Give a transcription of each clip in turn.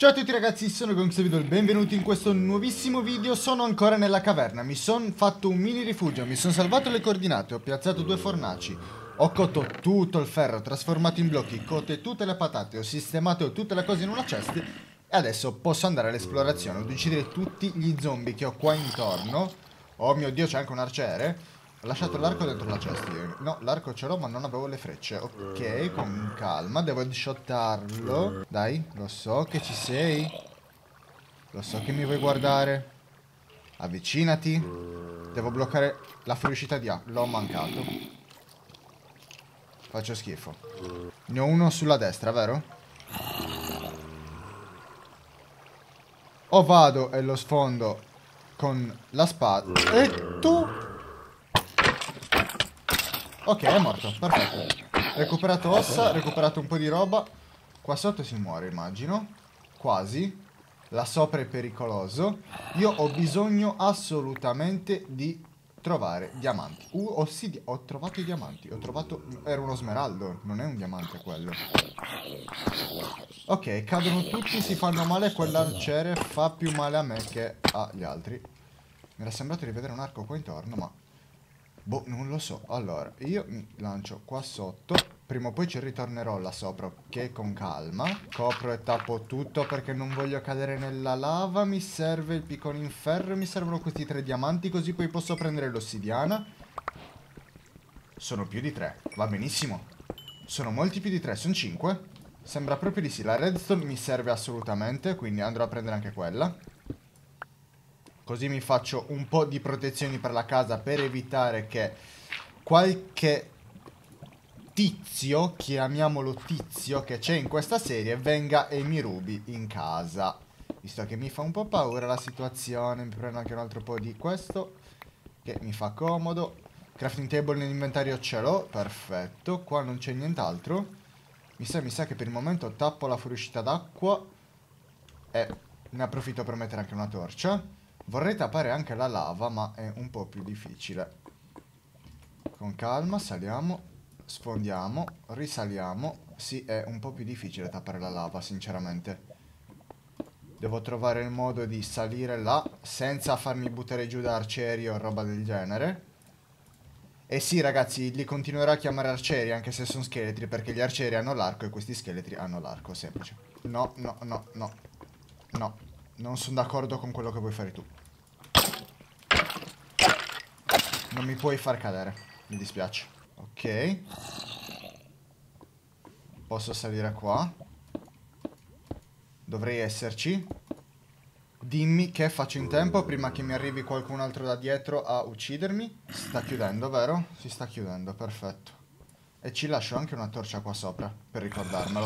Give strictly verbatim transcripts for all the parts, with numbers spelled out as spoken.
Ciao a tutti ragazzi, sono Gonxavidol, benvenuti in questo nuovissimo video. Sono ancora nella caverna, mi sono fatto un mini rifugio, mi sono salvato le coordinate, ho piazzato due fornaci, ho cotto tutto il ferro, trasformato in blocchi, cotte tutte le patate, ho sistemato tutte le cose in una chest e adesso posso andare all'esplorazione, ad uccidere tutti gli zombie che ho qua intorno. Oh mio Dio, c'è anche un arciere. Ho lasciato l'arco dentro la chest io. No, l'arco ce l'ho ma non avevo le frecce. Ok, con calma, devo headshottarlo. Dai, lo so che ci sei. Lo so che mi vuoi guardare. Avvicinati. Devo bloccare la fuoriuscita di acqua. L'ho mancato. Faccio schifo. Ne ho uno sulla destra, vero? O vado e lo sfondo con la spada. E tu... Ok, è morto, perfetto. Recuperato ossa, recuperato un po' di roba. Qua sotto si muore, immagino. Quasi. Là sopra è pericoloso. Io ho bisogno assolutamente di trovare diamanti. Uh, ossidia. Ho trovato i diamanti. Ho trovato... Era uno smeraldo, non è un diamante quello. Ok, cadono tutti, si fanno male. Quell'arciere fa più male a me che agli altri. Mi era sembrato di vedere un arco qua intorno, ma... Boh, non lo so. Allora, io mi lancio qua sotto. Prima o poi ci ritornerò là sopra, ok? Con calma. Copro e tappo tutto perché non voglio cadere nella lava. Mi serve il piccone in ferro e mi servono questi tre diamanti, così poi posso prendere l'ossidiana. Sono più di tre, va benissimo. Sono molti più di tre, sono cinque. Sembra proprio di sì. La redstone mi serve assolutamente, quindi andrò a prendere anche quella. Così mi faccio un po' di protezioni per la casa per evitare che qualche tizio, chiamiamolo tizio, che c'è in questa serie venga e mi rubi in casa. Visto che mi fa un po' paura la situazione, mi prendo anche un altro po' di questo, che mi fa comodo. Crafting table nell'inventario ce l'ho, perfetto. Qua non c'è nient'altro. Mi sa, mi sa che per il momento tappo la fuoriuscita d'acqua e ne approfitto per mettere anche una torcia. Vorrei tappare anche la lava, ma è un po' più difficile. Con calma, saliamo, sfondiamo, risaliamo. Sì, è un po' più difficile tappare la lava, sinceramente. Devo trovare il modo di salire là, senza farmi buttare giù da arcieri o roba del genere. E sì, ragazzi, li continuerò a chiamare arcieri, anche se sono scheletri, perché gli arcieri hanno l'arco e questi scheletri hanno l'arco, semplice. No, no, no, no. No, non sono d'accordo con quello che vuoi fare tu. Non mi puoi far cadere, mi dispiace. Ok. Posso salire qua. Dovrei esserci. Dimmi che faccio in tempo prima che mi arrivi qualcun altro da dietro a uccidermi. Si sta chiudendo, vero? Si sta chiudendo, perfetto. E ci lascio anche una torcia qua sopra, per ricordarmelo.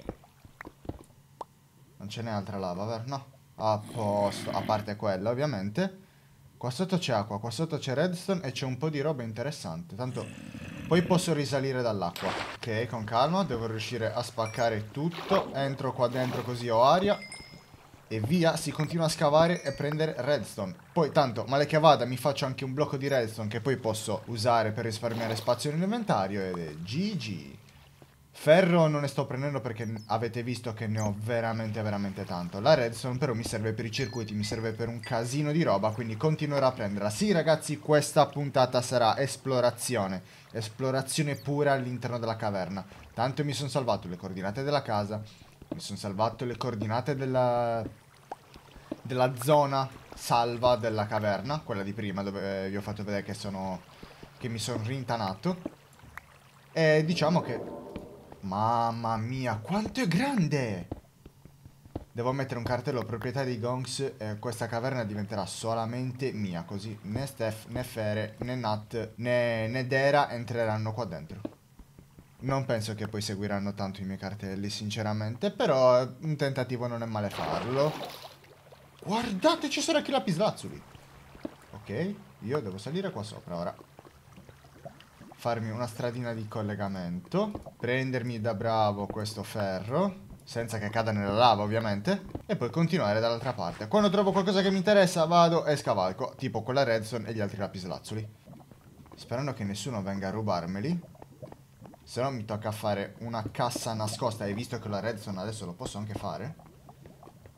Non ce n'è altra lava, vero? No. A posto, a parte quella, ovviamente. Qua sotto c'è acqua, qua sotto c'è redstone e c'è un po' di roba interessante. Tanto poi posso risalire dall'acqua. Ok, con calma, devo riuscire a spaccare tutto. Entro qua dentro così ho aria. E via, si continua a scavare e prendere redstone. Poi tanto, male che vada, mi faccio anche un blocco di redstone che poi posso usare per risparmiare spazio nell'inventario. Ed è G G. Ferro non ne sto prendendo perché avete visto che ne ho veramente veramente tanto. La redstone però mi serve per i circuiti, mi serve per un casino di roba, quindi continuerò a prenderla. Sì ragazzi, questa puntata sarà esplorazione. Esplorazione pura all'interno della caverna. Tanto mi sono salvato le coordinate della casa, mi sono salvato le coordinate della... della zona salva della caverna, quella di prima dove vi ho fatto vedere che sono... che mi sono rintanato. E diciamo che... Mamma mia, quanto è grande! Devo mettere un cartello proprietà di Gonx e questa caverna diventerà solamente mia, così né Steph, né Fere, né Nat, né, né Dera entreranno qua dentro. Non penso che poi seguiranno tanto i miei cartelli, sinceramente, però un tentativo non è male farlo. Guardate, ci sono anche i lapislazzuli! Ok, io devo salire qua sopra ora. Farmi una stradina di collegamento, prendermi da bravo questo ferro, senza che cada nella lava ovviamente, e poi continuare dall'altra parte. Quando trovo qualcosa che mi interessa vado e scavalco, tipo quella redstone e gli altri lapislazzuli. Sperando che nessuno venga a rubarmeli, se no mi tocca fare una cassa nascosta, e visto che la redstone adesso lo posso anche fare,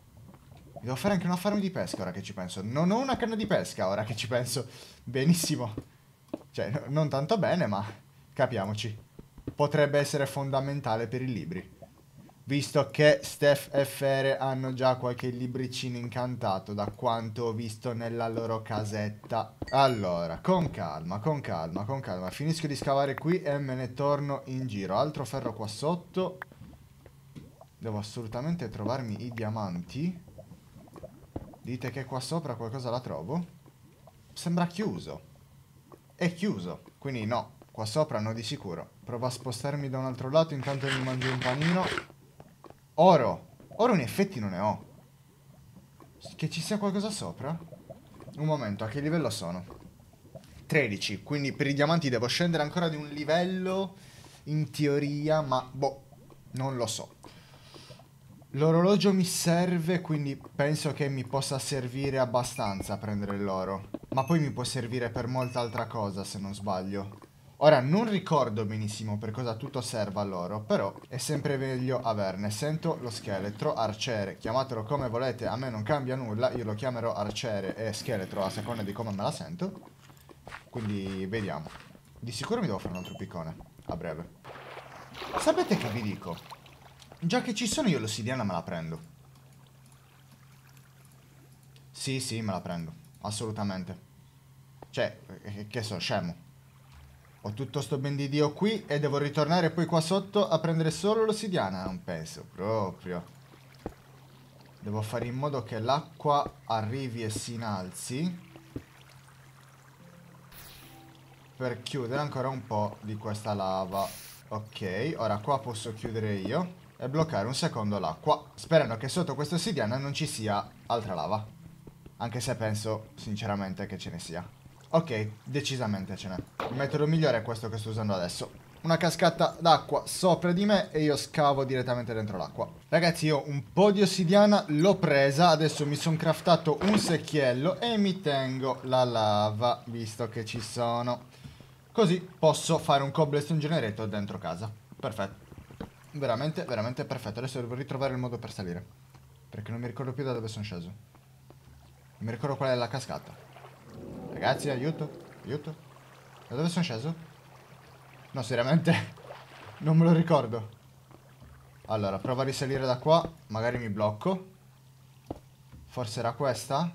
Devo fare anche una farm di pesca ora che ci penso. Non ho una canna di pesca ora che ci penso. Benissimo. Cioè, no, non tanto bene, ma capiamoci. Potrebbe essere fondamentale per i libri. Visto che Steph e Fere hanno già qualche libricino incantato da quanto ho visto nella loro casetta. Allora, con calma, con calma, con calma. Finisco di scavare qui e me ne torno in giro. Altro ferro qua sotto. Devo assolutamente trovarmi i diamanti. Dite che qua sopra qualcosa la trovo? Sembra chiuso. È chiuso, quindi no. Qua sopra no di sicuro. Provo a spostarmi da un altro lato, intanto mi mangio un panino. Oro. Oro in effetti non ne ho. Che ci sia qualcosa sopra? Un momento, a che livello sono? tredici, quindi per i diamanti devo scendere ancora di un livello, in teoria, ma boh, non lo so. L'orologio mi serve, quindi penso che mi possa servire abbastanza a prendere l'oro. Ma poi mi può servire per molta altra cosa, se non sbaglio. Ora, non ricordo benissimo per cosa tutto serva l'oro, però è sempre meglio averne. Sento lo scheletro, arciere, chiamatelo come volete, a me non cambia nulla, io lo chiamerò arciere e scheletro a seconda di come me la sento. Quindi, vediamo. Di sicuro mi devo fare un altro piccone, a breve. Sapete che vi dico? Già che ci sono io l'ossidiana me la prendo. Sì, sì, me la prendo. Assolutamente. Cioè, che so, scemo. Ho tutto sto ben di Dio qui e devo ritornare poi qua sotto a prendere solo l'ossidiana. Non penso proprio. Devo fare in modo che l'acqua arrivi e si innalzi. Per chiudere ancora un po' di questa lava. Ok, ora qua posso chiudere io. E bloccare un secondo l'acqua, sperando che sotto questa ossidiana non ci sia altra lava. Anche se penso sinceramente che ce ne sia. Ok, decisamente ce n'è. Il metodo migliore è questo che sto usando adesso. Una cascata d'acqua sopra di me e io scavo direttamente dentro l'acqua. Ragazzi, io un po' di ossidiana l'ho presa. Adesso mi sono craftato un secchiello e mi tengo la lava, visto che ci sono. Così posso fare un cobblestone generator dentro casa. Perfetto. Veramente, veramente perfetto. Adesso devo ritrovare il modo per salire, perché non mi ricordo più da dove sono sceso. Non mi ricordo qual è la cascata. Ragazzi, aiuto, aiuto. Da dove sono sceso? No, seriamente non me lo ricordo. Allora, provo a risalire da qua. Magari mi blocco. Forse era questa?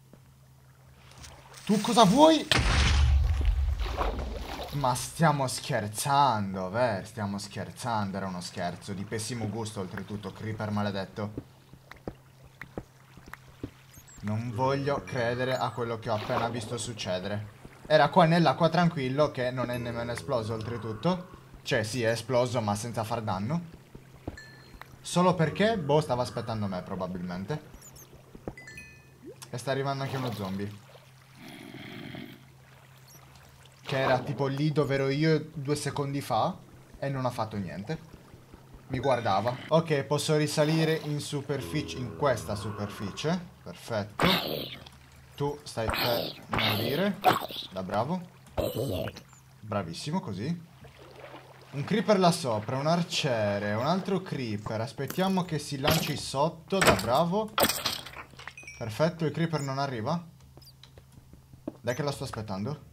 Tu cosa vuoi? Ma stiamo scherzando, beh, stiamo scherzando, era uno scherzo, di pessimo gusto oltretutto, creeper maledetto. Non voglio credere a quello che ho appena visto succedere. Era qua nell'acqua tranquillo, che non è nemmeno esploso oltretutto. Cioè sì, è esploso ma senza far danno. Solo perché, boh, stava aspettando me probabilmente. E sta arrivando anche uno zombie. Che era tipo lì dove ero io due secondi fa e non ha fatto niente. Mi guardava. Ok, posso risalire in superficie, in questa superficie. Perfetto. Tu stai per morire. Da bravo. Bravissimo, così. Un creeper là sopra, un arciere, un altro creeper. Aspettiamo che si lanci sotto, da bravo. Perfetto, il creeper non arriva. Dai che lo sto aspettando.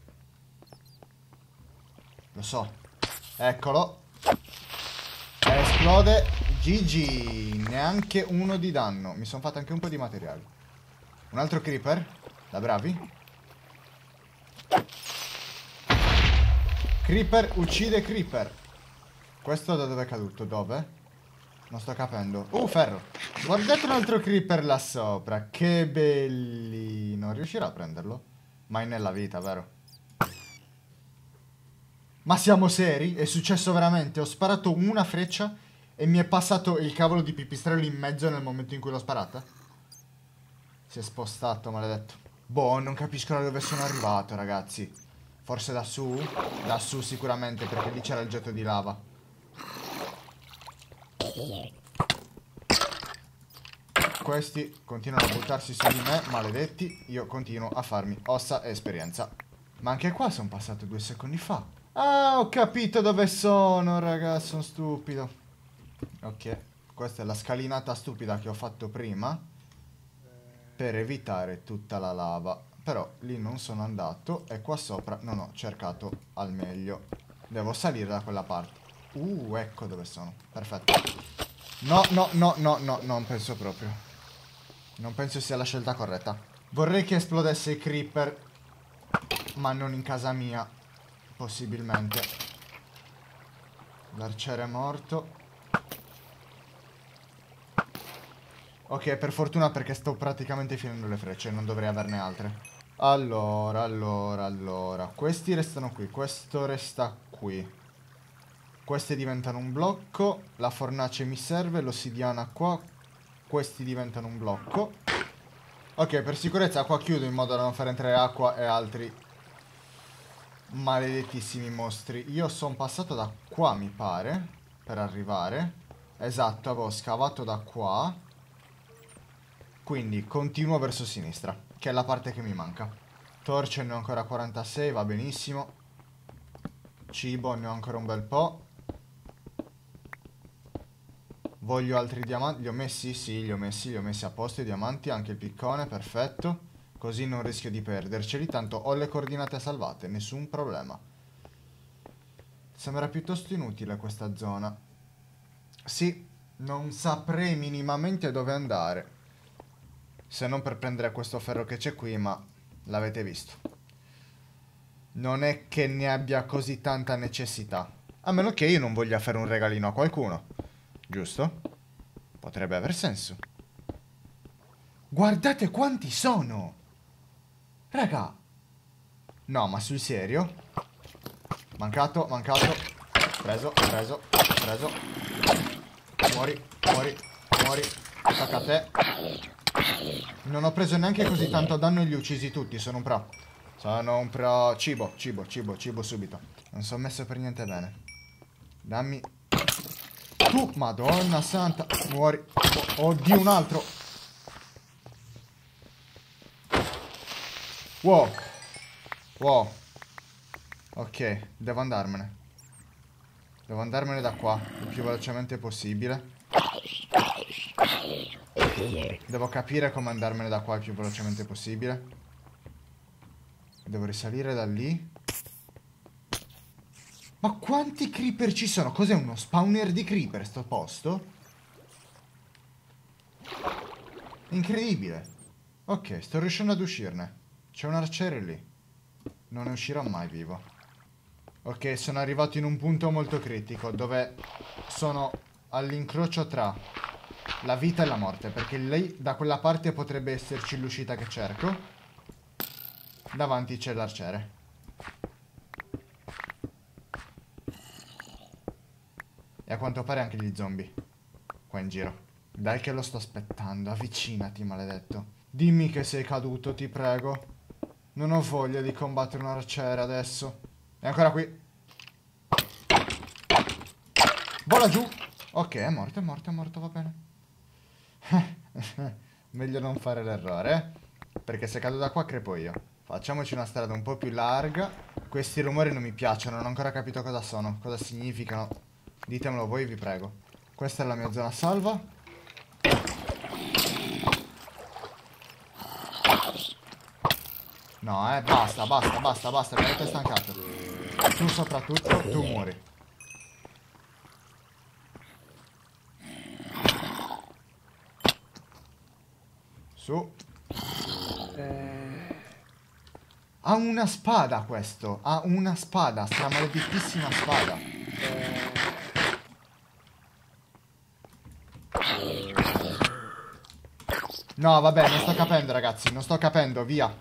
Lo so. Eccolo. Esplode. G G. Neanche uno di danno. Mi sono fatto anche un po' di materiale. Un altro creeper. Da bravi. Creeper uccide creeper. Questo da dove è caduto? Dove? Non sto capendo. Uh, ferro. Guardate un altro creeper là sopra. Che bellino. Riuscirà a prenderlo? Mai nella vita, vero? Ma siamo seri? È successo veramente? Ho sparato una freccia e mi è passato il cavolo di pipistrello in mezzo nel momento in cui l'ho sparata? Si è spostato, maledetto. Boh, non capisco da dove sono arrivato, ragazzi. Forse da su? Da su sicuramente, perché lì c'era il getto di lava. Questi continuano a buttarsi su di me, maledetti. Io continuo a farmi ossa e esperienza. Ma anche qua sono passato due secondi fa. Ah, ho capito dove sono, ragazzi, sono stupido. Ok, questa è la scalinata stupida che ho fatto prima. per evitare tutta la lava. Però lì non sono andato e qua sopra non ho cercato al meglio. Devo salire da quella parte. Uh, ecco dove sono. Perfetto. No, no, no, no, no, non penso proprio. Non penso sia la scelta corretta. Vorrei che esplodesse il creeper, ma non in casa mia. Possibilmente. L'arciere è morto. Ok, per fortuna, perché sto praticamente finendo le frecce, non dovrei averne altre. Allora, allora, allora. Questi restano qui, questo resta qui. Questi diventano un blocco. La fornace mi serve, l'ossidiana qua. Questi diventano un blocco. Ok, per sicurezza qua chiudo in modo da non far entrare acqua e altri maledettissimi mostri. Io sono passato da qua, mi pare, per arrivare. Esatto, avevo scavato da qua. Quindi continuo verso sinistra, che è la parte che mi manca. Torce ne ho ancora quarantasei, va benissimo. Cibo ne ho ancora un bel po'. Voglio altri diamanti. Li ho messi? Sì, li ho messi, li ho messi a posto i diamanti. Anche il piccone, perfetto. Così non rischio di perderceli. Tanto ho le coordinate salvate, nessun problema. Sembra piuttosto inutile questa zona. Sì, non saprei minimamente dove andare. Se non per prendere questo ferro che c'è qui, ma l'avete visto. Non è che ne abbia così tanta necessità. A meno che io non voglia fare un regalino a qualcuno. Giusto? Potrebbe aver senso. Guardate quanti sono! Raga! No, ma sul serio? Mancato, mancato. Preso, preso, preso. Muori, muori, muori. Tocca a te. Non ho preso neanche così tanto danno e li ho uccisi tutti, sono un pro. Sono un pro. Cibo, cibo, cibo, cibo subito. Non sono messo per niente bene. Dammi. Tu, madonna santa. Muori. Oh, oddio, un altro. Wow. Wow. Ok, devo andarmene. Devo andarmene da qua il più velocemente possibile. Devo capire come andarmene da qua il più velocemente possibile. Devo risalire da lì. Ma quanti creeper ci sono? Cos'è uno spawner di creeper sto posto? Incredibile. Ok, sto riuscendo ad uscirne. C'è un arciere lì. Non ne uscirò mai vivo. Ok, sono arrivato in un punto molto critico, dove sono all'incrocio tra la vita e la morte, perché lì da quella parte potrebbe esserci l'uscita che cerco. Davanti c'è l'arciere. E a quanto pare anche gli zombie qua in giro. Dai che lo sto aspettando, avvicinati, maledetto. Dimmi che sei caduto, ti prego. Non ho voglia di combattere un arciere adesso. È ancora qui. Vola giù. Ok, è morto, è morto, è morto, va bene. Meglio non fare l'errore, eh? Perché se cado da qua crepo io. Facciamoci una strada un po' più larga. Questi rumori non mi piacciono, non ho ancora capito cosa sono, cosa significano. Ditemelo voi, vi prego. Questa è la mia zona salva. No, eh, basta, basta, basta, basta, mi avete stancato. Tu soprattutto, tu muori. Su. Ha una spada questo. Ha una spada, sta maledettissima spada. No, vabbè, non sto capendo, ragazzi, non sto capendo, via.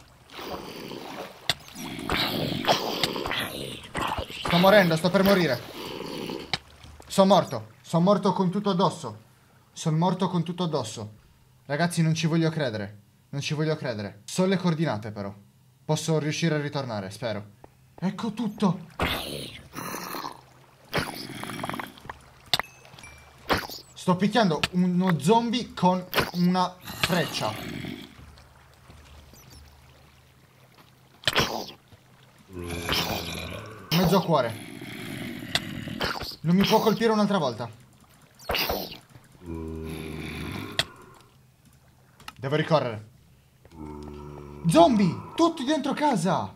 Sto morendo, sto per morire. Sono morto. Sono morto con tutto addosso. Sono morto con tutto addosso. Ragazzi, non ci voglio credere. Non ci voglio credere. So le coordinate, però. Posso riuscire a ritornare, spero. Ecco tutto. Sto picchiando uno zombie con una freccia. Mezzo cuore. Non mi può colpire un'altra volta. Devo ricorrere. Zombie! Tutti dentro casa!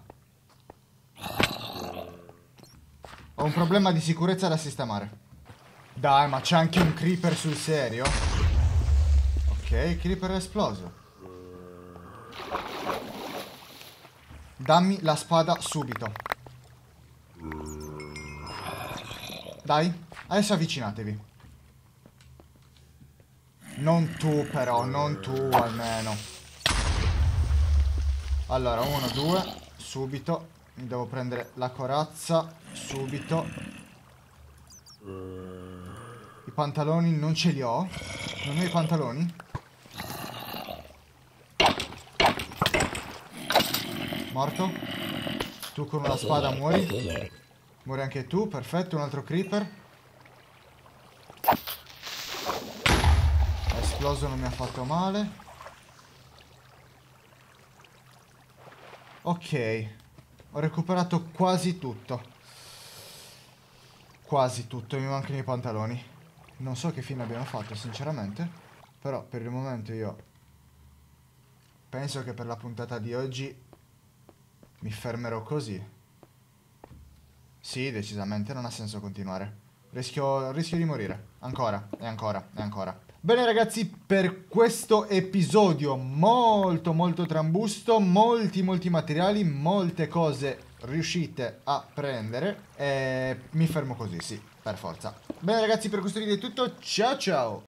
Ho un problema di sicurezza da sistemare. Dai, ma c'è anche un creeper sul serio? Ok, il creeper è esploso. Dammi la spada subito. Dai, adesso avvicinatevi. Non tu però, non tu almeno. Allora, uno, due, subito. Mi devo prendere la corazza, subito. I pantaloni non ce li ho. Non ho i pantaloni. Morto. Tu con una spada muori. Muori anche tu, perfetto, un altro creeper. È esploso, non mi ha fatto male. Ok, ho recuperato quasi tutto. Quasi tutto, mi mancano i pantaloni. Non so che fine abbiamo fatto, sinceramente. Però per il momento io penso che per la puntata di oggi mi fermerò così. Sì, decisamente non ha senso continuare. Rischio, rischio di morire. Ancora, e ancora, e ancora. Bene ragazzi, per questo episodio molto molto trambusto, molti molti materiali, molte cose riuscite a prendere, e mi fermo così, sì, per forza. Bene ragazzi, per questo video è tutto, ciao ciao!